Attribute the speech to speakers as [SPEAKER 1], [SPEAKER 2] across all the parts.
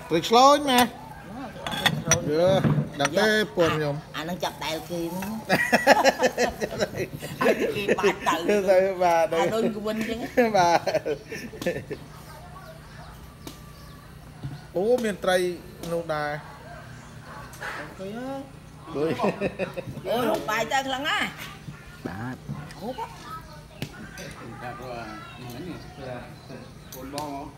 [SPEAKER 1] Rực slôi mà. Được, đằng cái buồn nhom.
[SPEAKER 2] Anh đang chập đại kia nữa. Kia bà tự.
[SPEAKER 1] Bà đây.
[SPEAKER 2] Đôi của mình chứ.
[SPEAKER 1] Bà. Ủa miền Tây nô đà. Ôi.
[SPEAKER 2] Ôi, bài ta lần á.
[SPEAKER 3] Đã.
[SPEAKER 4] Con bò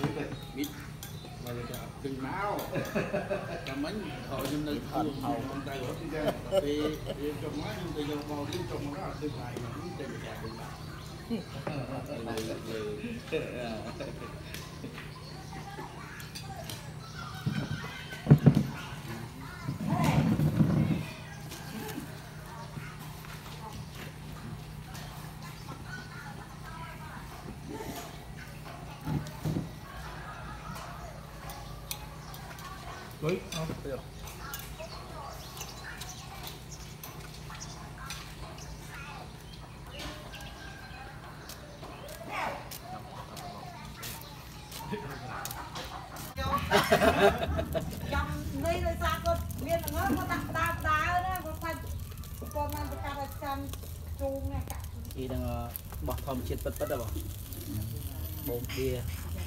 [SPEAKER 4] từng máu cầm bánh hồi nhưng nơi thầu con tay của thì trong má nhưng từ bò đến trong đó tương lai mà cũng trên cả đường
[SPEAKER 1] Ui, được.
[SPEAKER 5] Trong đây là sao con miền nó có đá đó con ăn cái cà chăm chuông này cả.
[SPEAKER 3] Chị đang bọc thòng chết tất rồi bảo. Bông kia.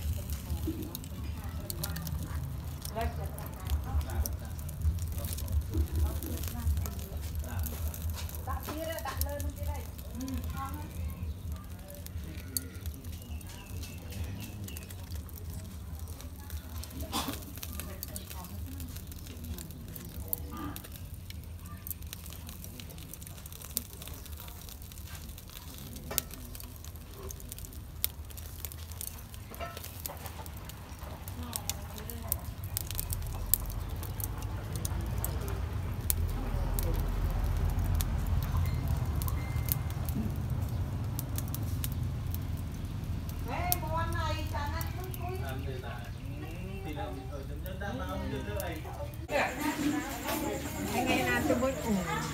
[SPEAKER 5] Đặt lên cái đây. Ngày nào tôi mới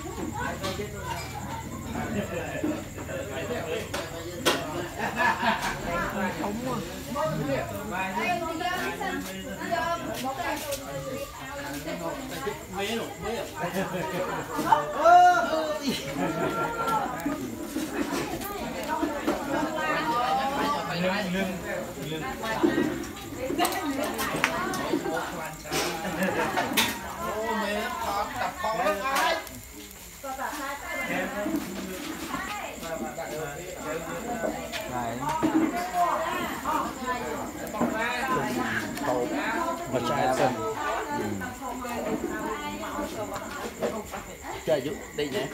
[SPEAKER 3] Vật trai sân. Chơi giúp đi nhé.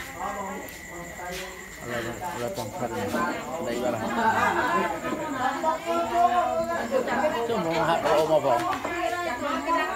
[SPEAKER 3] Rồi còn phần này. Đây là chứ mà hạt ôm vào.